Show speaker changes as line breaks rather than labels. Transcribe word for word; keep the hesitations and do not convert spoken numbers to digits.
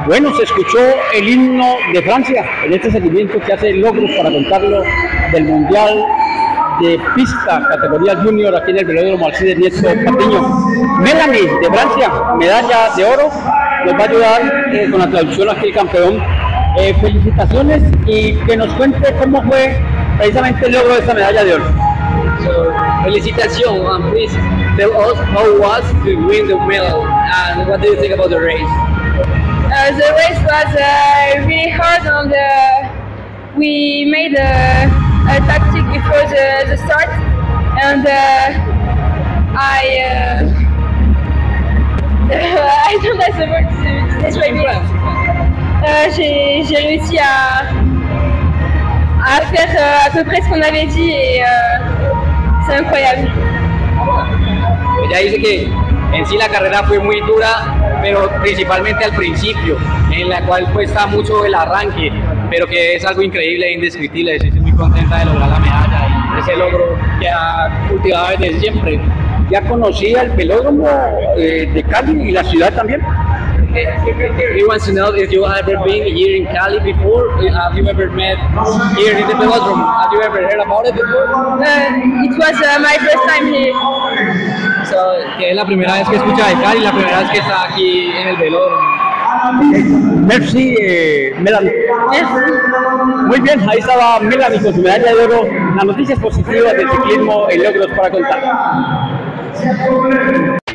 Bueno, se escuchó el himno de Francia en este seguimiento que hace Logros para contarlo del Mundial de Pista, categoría Junior, aquí en el velódromo Alcides Nieto Patiño. Melanie de Francia, medalla de oro, nos va a ayudar eh, con la traducción aquí el campeón. Eh, felicitaciones y que nos cuente cómo fue precisamente el logro de esta medalla de oro.
So, felicitations, um, please tell us how it was to win the medal and what do you think about the race?
Uh, the race was uh, really hard and uh, we made a, a tactic before the, the start and uh, I uh, I don't have the word to describe it. Euh, j'ai réussi à, à faire euh, à peu près ce qu'on avait dit et euh, c'est incroyable.
Ella dice que en sí la carrera fue muy dura, pero principalmente al principio, en la cual cuesta mucho el arranque, pero que es algo increíble e indescriptible. Se siente muy contenta de lograr la medalla y ese logro que ha cultivado desde siempre.
¿Ya conocía el velódromo eh, de Cali y la ciudad también?
He wants to know if you have ever been here in Cali before. Have you ever met here in the velodrome? Have you ever heard about it before?
Uh, it was uh, my first time here.
So, que es la primera vez que escucha de Cali, la primera vez que está aquí en el velódromo.
Merci, eh, Melanie.
Merci.
Muy bien, ahí estaba Melanie con su medalla de oro. Las noticias positivas del ciclismo en Logros para contar.